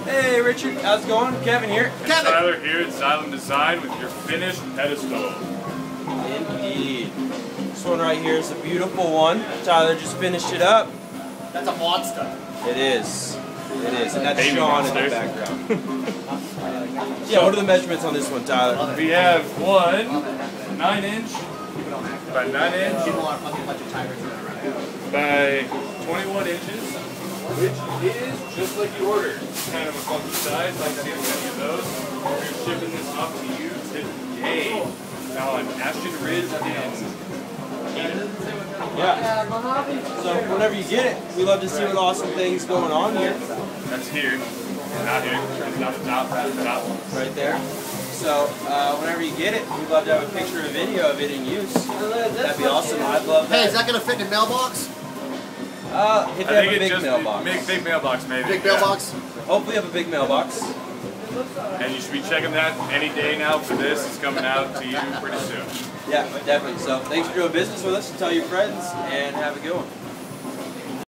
Hey Richard, how's it going? Kevin here. Kevin. Tyler here at Xylem Design with your finished pedestal. Indeed. This one right here is a beautiful one. Tyler just finished it up. That's a monster. It is. It is. And that's Baby Sean monster. in the background. Yeah, what are the measurements on this one, Tyler? We have one 9-inch by 9-inch People are fucking bunch of tigers around. by 21 inches, which is just like you ordered. It's kind of a funky size, like seeing many of those. We're shipping this up to you today. Now on Ashton Ridge and Yeah. So whenever you get it, we love to see what awesome things going on here. that's here. Not here. It's not the top, that's the top. Right there. So whenever you get it, we'd love to have a picture or video of it in use. That'd be awesome. I'd love that. Hey, is that going to fit in a mailbox? If you have a big mailbox. Big mailbox, maybe. Big mailbox? Hopefully you have a big mailbox. And you should be checking that any day now for this. It's coming out to you pretty soon. Yeah, definitely. So thanks for doing business with us. Tell your friends and have a good one.